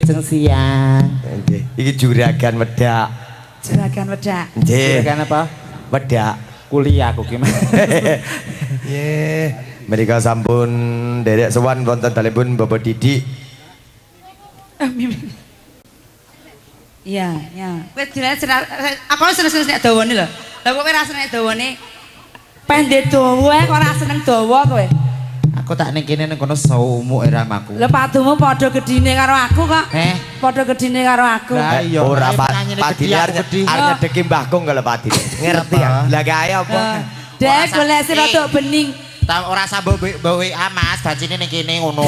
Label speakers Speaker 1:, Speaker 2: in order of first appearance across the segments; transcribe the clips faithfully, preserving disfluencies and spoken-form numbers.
Speaker 1: wilujeng siang.
Speaker 2: Nggih. Iki juragan wedak.
Speaker 3: Juragan wedak.
Speaker 2: Nggih.
Speaker 1: Juragan apa?
Speaker 2: Wedak.
Speaker 1: Kuliah aku gimana?
Speaker 2: Nggih. Mereka sampun derek sowan wonten dalipun Bapak Didi.
Speaker 3: Iya, ya. Kowe dene aku seneng-seneng nek dawane lho. Lah kok kowe ra seneng dawane? Pendek dawa kok ora seneng dawa kowe.
Speaker 1: Aku tak ning kene ning kono saumuk iramaku.
Speaker 3: Lah padumu padha gedine karo aku kok.
Speaker 1: Eh,
Speaker 3: Padha gedine karo aku.
Speaker 1: Lah iya.
Speaker 2: Ora
Speaker 1: Pak
Speaker 2: padine arep nyedeki Mbah Kong kalau padine. Ngerti ya? Lah gawe apa?
Speaker 3: Dek golek sira tok bening.
Speaker 1: Ta ora sambo W A Mas, bacine ning kene ngono.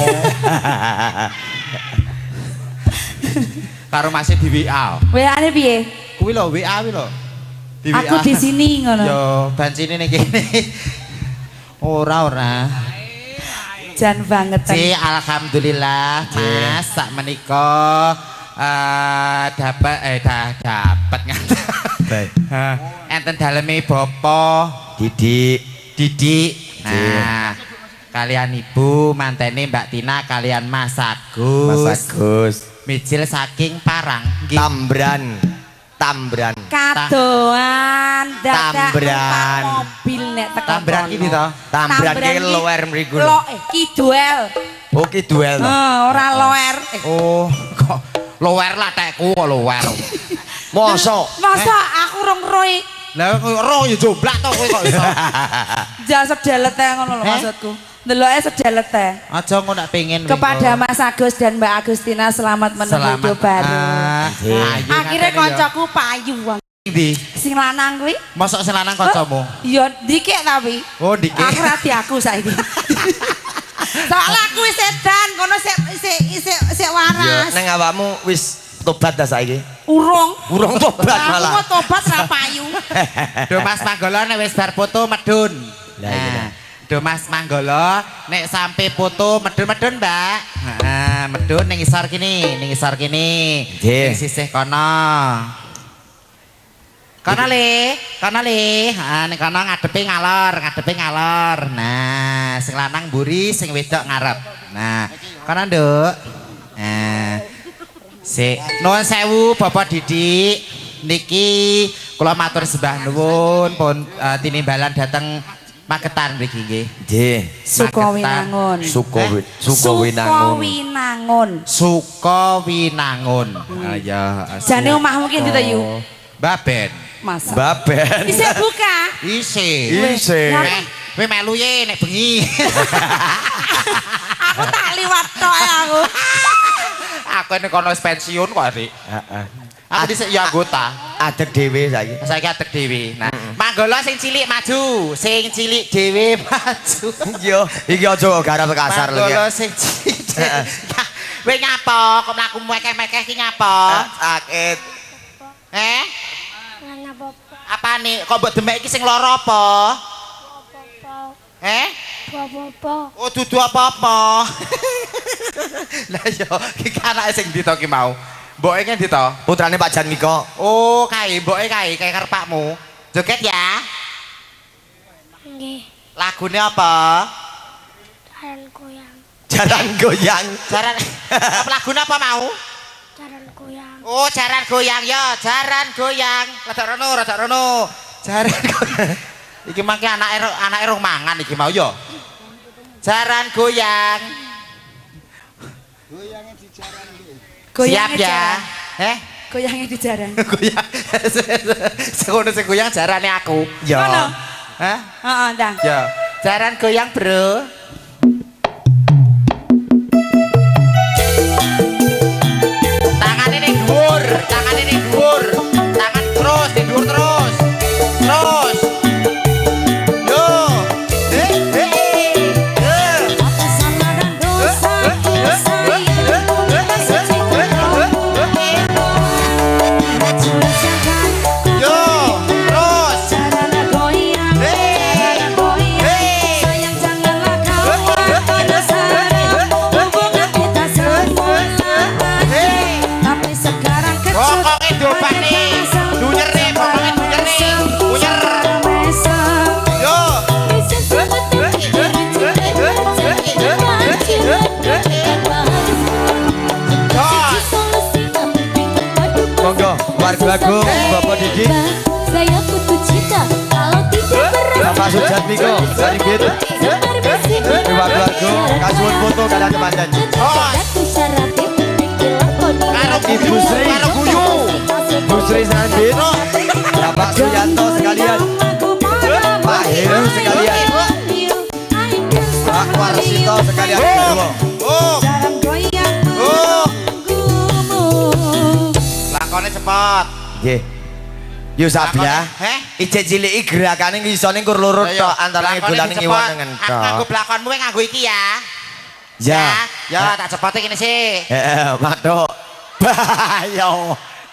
Speaker 1: Karo Mas di W A.
Speaker 3: W A-ne piye?
Speaker 1: Kuwi lho W A kuwi lho. Di W A.
Speaker 3: Aku di sini ngono.
Speaker 1: Yo, bacine ning kene. Ora ora.
Speaker 3: Jan banget.
Speaker 1: Ci, alhamdulillah Mas sak menika eh dapat eh dah dapat ngaten.
Speaker 2: Baik.
Speaker 1: Enten daleme Bapak
Speaker 2: Didi.
Speaker 1: Didi. Nah, kalian Ibu mantene Mbak Tina kalian Mas Agus.
Speaker 2: Mas Agus.
Speaker 1: Mijil saking Parang.
Speaker 2: Tambran. Tambran.
Speaker 3: Kadoan dadak
Speaker 2: Tambran.
Speaker 3: mobil nek teko.
Speaker 1: Tambran iki to.
Speaker 2: Tambran ki lower mriku.
Speaker 3: Lo eh kiduel.
Speaker 2: Oh ki duel.
Speaker 3: Heeh, ora lower. Eh,
Speaker 1: Oh, kok lower lah tekku kok lower.
Speaker 2: Mosok.
Speaker 3: masa aku rong roe
Speaker 1: Lah ro yo jomblak to kowe kok iso.
Speaker 3: jas sedelete ngono lho
Speaker 1: Eh?
Speaker 3: maksudku. Ndeloke sedelete.
Speaker 1: Aja ngono nak pengen
Speaker 3: Kepada Mas Agus dan Mbak Agustina selamat menempuh hidup baru. Akhirnya koncoku payu wong.
Speaker 1: Ndi?
Speaker 3: Sing lanang kuwi
Speaker 1: Mosok sing lanang kancamu?
Speaker 3: ya dikek tapi.
Speaker 1: Oh, dikek.
Speaker 3: Aku ra di aku saiki. Soalnya aku wis sedan kono sik sik sik sik waras.
Speaker 2: Ya, neng awakmu wis tobat dah saiki.
Speaker 3: Urung.
Speaker 2: Urung tobat malah.
Speaker 3: Aku tobat ra payu.
Speaker 1: Do Mas Manggolo nek wis bar foto medun.
Speaker 2: Lah iya.
Speaker 1: Nah, do Mas Manggolo nek sampai foto medun-medun, Mbak. Heeh, medun ning isor kene, ning isor kene.
Speaker 2: Nggih.
Speaker 1: Ning sisih kono. Kono le, kono le. Heeh, ning kono ngadepe ngalor, ngadepe ngalor. Nah, sing lanang mburi, sing wedok ngarep. Nah, kono, Nduk. Nah. Sik, nuwun sewu Bapak Didi. Niki kula matur sembah nuwun pun uh, tinimbalan dateng Magetan mriki nggih.
Speaker 2: Nggih.
Speaker 3: Sukowinangun.
Speaker 2: Sukowi Sukowinangun.
Speaker 3: Sukowinangun.
Speaker 1: Sukowinangun. Ah ya.
Speaker 3: Jane omahmu ki ndi to Yu?
Speaker 1: Baben.
Speaker 3: Masa.
Speaker 2: Baben.
Speaker 3: Isih buka.
Speaker 1: Isih.
Speaker 2: Isih.
Speaker 1: Eh, kowe melu ye nek bengi.
Speaker 3: Aku tak liwat tok aku.
Speaker 1: Aku nek kono wis pensiun kok, Dik.
Speaker 2: Heeh.
Speaker 1: Aku dhisik ya anggota.
Speaker 2: Adeg dhewe saiki.
Speaker 1: Saiki atek dhewe. Nah, Manggolo sing cilik maju, sing cilik dhewe maju.
Speaker 2: Yo, iki aja garap kasar lho.
Speaker 1: Manggolo sing cilik. Kowe nyapa? Kok mlaku mekeh-mekeh ki nyapa?
Speaker 2: Sakit.
Speaker 1: Eh?
Speaker 4: Ngana apa?
Speaker 1: Apane? Kok mbok demek iki sing lara apa? Eh?
Speaker 4: Apa-apa.
Speaker 1: Oh, dudu apa-apa. Lah yo, iki anake sing ndi to ki mau? Mboke ngendi to?
Speaker 2: Putrane Pak Janmiko.
Speaker 1: Oh, kae mboke kae kae kerpakmu. Joget ya.
Speaker 4: Nggih.
Speaker 1: Lagune apa?
Speaker 4: Jaran goyang.
Speaker 2: Jaran goyang.
Speaker 1: Jaran apa lagune apa mau?
Speaker 4: Jaran goyang.
Speaker 1: Oh, jaran goyang ya, jaran goyang. Rada rono, rada rono. Jaran goyang. Iki mangke anake anake rong mangan iki mau ya. Jaran goyang.
Speaker 3: Goyange
Speaker 1: Siap ya. Eh?
Speaker 3: Goyange di jaran.
Speaker 1: Goyang. Sekono sing goyang jarane aku.
Speaker 2: Ya.
Speaker 3: Mana?
Speaker 1: Hah?
Speaker 3: Heeh, ndang.
Speaker 1: Ya. Jaran goyang, Bro. Tangane ning dhuwur, tangane ning dhuwur. Tangan terus ning dhuwur terus. Terus. Yo. Eh, eh, eh.
Speaker 3: Apa salah dan dosaku
Speaker 1: Yo, terus.
Speaker 3: Jaran goyang,
Speaker 1: Eh,
Speaker 3: jaran goyang.
Speaker 1: eh.
Speaker 3: Sayang janganlah kau
Speaker 5: saya kutu cinta. Kalau tidak berat
Speaker 2: Bapak Sujat Miko, Saribit, Dewa Keluarga, kasuun foto kalian teman-teman.
Speaker 5: Datu Sarabit,
Speaker 2: Ibu Sri, Ibu Sri Saribit, Bapak Suyanto sekalian, Pak Heru sekalian, Pak Warsito sekalian.
Speaker 1: Oh, oh, lakonnya cepet.
Speaker 2: Nggih. Yo Sabia.
Speaker 1: Heh?
Speaker 2: Ijek ciliki gerakane ngisone kur loro tok antara ngegolane ngiwon nengen
Speaker 1: Aku nganggo
Speaker 2: tok.
Speaker 1: blakonmu nganggo iki ya.
Speaker 2: Ya.
Speaker 1: Ya, tak cepote kene sih.
Speaker 2: Heeh, matuk. Yo.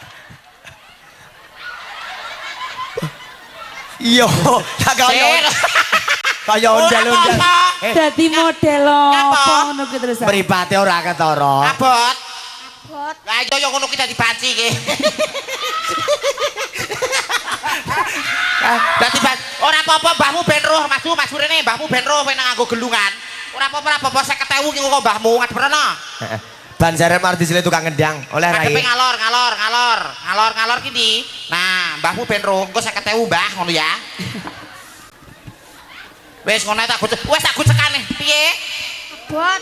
Speaker 2: Yo, tak kaya kaya ondel-ondel. Eh,
Speaker 3: Dadi model apa ngono ki terus.
Speaker 2: mripate ora ketara.
Speaker 1: Abot.
Speaker 4: Bot.
Speaker 1: Lah iya yo ngono ki dadi banci ki. Dadi ban ora apa-apa mbahmu ben roh, Mas, Mas rene mbahmu ben roh nek nganggo gelungan. Ora apa-apa ora apa-apa seket ewu ki kok mbahmu ngadepno.
Speaker 2: Heeh. Ban Sarep Martisile tukang ngendang oleh Rai.
Speaker 1: Ngadepe ngalor, ngalor, ngalor. Ngalor, ngalor ki ndi? Nah, mbahmu ben roh, engko seket ewu mbah ngono ya. Wes ngono tak gucek. Wes tak gucekane. Piye?
Speaker 4: Bot.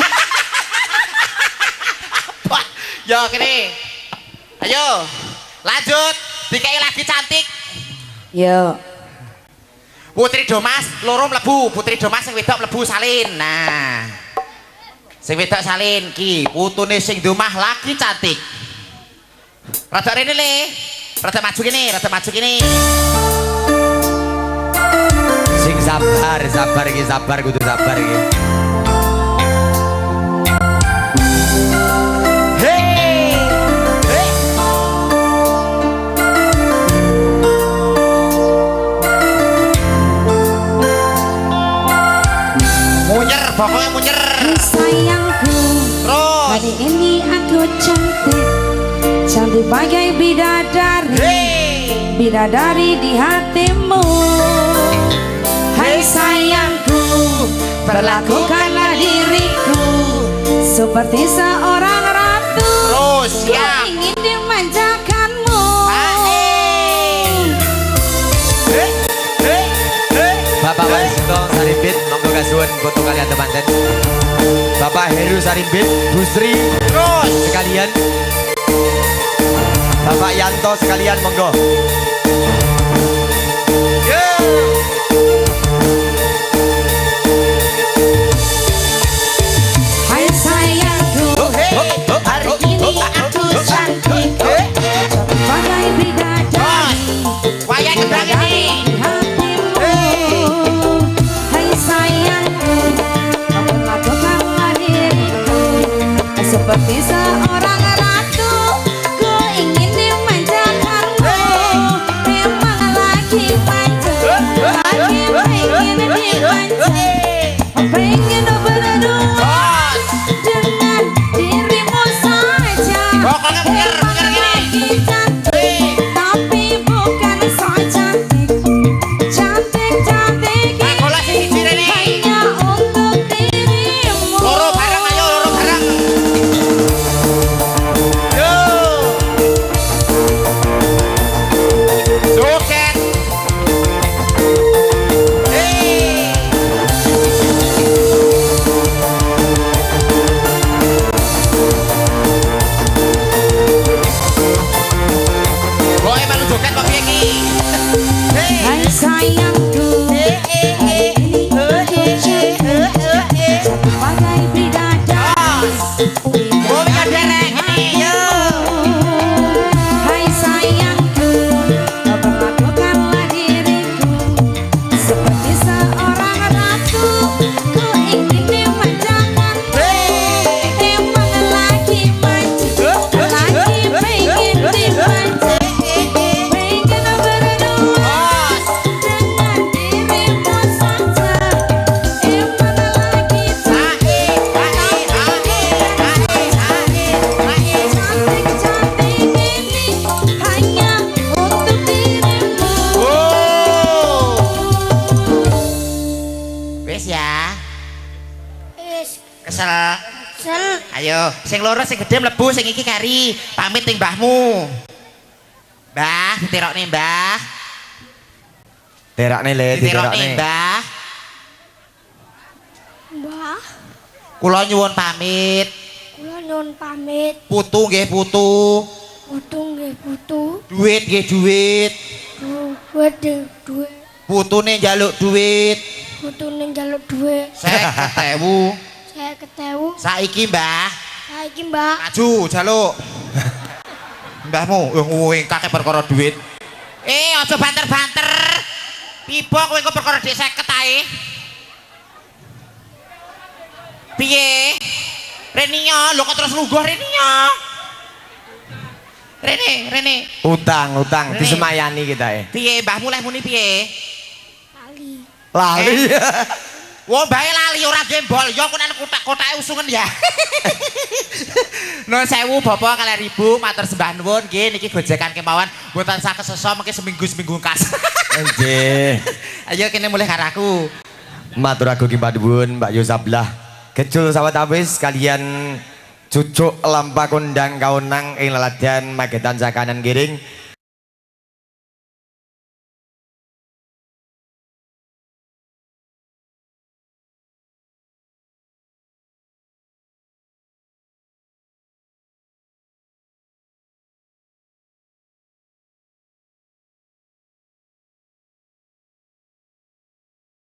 Speaker 1: Wah, yo kene. Ayo. Lanjut. Dikai lagi cantik.
Speaker 3: Yo.
Speaker 1: Putri Domas loro mlebu, Putri Domas sing wedok mlebu salin. Nah. Sing wedok salin ki, putune sing domah lagi cantik. Rada rene le. Rada maju kene, rada maju kene.
Speaker 2: Sing sabar, sabar iki sabar kudu sabar iki.
Speaker 1: Hei. Hei. Munyer, pokoknya munyer.
Speaker 3: Sayangku,
Speaker 1: Terus.
Speaker 3: hari ini aku cantik, cantik bagai bidadari,
Speaker 1: Hei.
Speaker 3: bidadari di hatimu. Hai sayangku, perlakukanlah diriku seperti seorang ratu.
Speaker 1: Terus
Speaker 3: Ku
Speaker 1: siap.
Speaker 3: ingin dimanjakanmu.
Speaker 1: Hei. Hei. Hei.
Speaker 2: Bapak Warsito Saribit, monggo kasuwun foto kalian teman-teman. Bapak Heru Saribit, Bu Sri
Speaker 1: Terus.
Speaker 2: sekalian. Bapak Yanto sekalian monggo.
Speaker 3: Hai sayangku, hari ini aku cantik, cantik bagai bidadari.
Speaker 1: Wayang kendang ini.
Speaker 3: Hai sayangku, kamu lakukanlah diriku seperti seorang ratu. Ku ingin dimanjakanmu, memang lagi manja, lagi pengen dimanja, pengen berdua dengan dirimu saja.
Speaker 1: Pokoknya bener, bener gini.
Speaker 3: Lagi cantik, tapi bukan so cantik, cantik-cantik
Speaker 1: Nah, kalau sing siji rene.
Speaker 3: hanya untuk dirimu.
Speaker 1: Loro bareng ayo, loro bareng. Yo. Joget. Hei. Boy malu joget kok piye iki? Hei.
Speaker 3: Hai sayangku, hari ini aku cantik, cantik bagai bidadari.
Speaker 1: Boy kaderek ini. Yo.
Speaker 3: Hai sayangku, kau perlakukanlah diriku seperti seorang ratu. Ku ingin dimanjakanmu, emang lagi manja, lagi pengen dimanja, pengen berdua dengan dirimu saja. Emang lagi cantik, cantik-cantik ini hanya untuk dirimu.
Speaker 1: Wes ya.
Speaker 4: Is.
Speaker 1: Kesel.
Speaker 4: Sel.
Speaker 1: Ayo, sing loro sing gede mlebu, sing iki kari pamit ning mbahmu. Mbah, ditirokne Mbah.
Speaker 2: Terakne le,
Speaker 1: Diterokne,
Speaker 2: diterakne.
Speaker 1: Mbah.
Speaker 4: Mbah,
Speaker 1: Kula nyuwun pamit.
Speaker 4: kula nyuwun pamit.
Speaker 1: Putu nggih putu.
Speaker 4: Putu nggih putu.
Speaker 1: Duit nggih duit.
Speaker 4: Duit nggih duit.
Speaker 1: Putune njaluk duit.
Speaker 4: Putune njaluk duit.
Speaker 1: seket ewu.
Speaker 4: Saya ketemu.
Speaker 1: Saiki, Mbah.
Speaker 4: Saiki, Mbak.
Speaker 1: Maju jaluk. Mbahmu ngowing kakek perkara duit. Eh, aja banter-banter. Pipo kowe kok perkara dhek seket ae. Piye? Renia, lho kok terus lungguh Renia? Rene, Rene.
Speaker 2: Utang, utang
Speaker 1: Rene.
Speaker 2: disemayani kita eh.
Speaker 1: Piye mbahmu leh muni piye?
Speaker 4: Kali.
Speaker 2: Lali.
Speaker 1: Wah, bae lali ora gembol. Ya kok nang kotak-kotake usungan ya. Nuwun sewu Bapak kalian Ibu, matur sembah nuwun nggih niki gojekan kemawon mboten sak kesesa mengki seminggu-seminggu kas.
Speaker 2: Nggih.
Speaker 1: Ayo kene mulih karo aku.
Speaker 2: Matur aku ki Mbak Mbak Yosablah. Kecul sawat abis kalian cucuk lampa kondang kaunang ing laladan magetan sakanan giring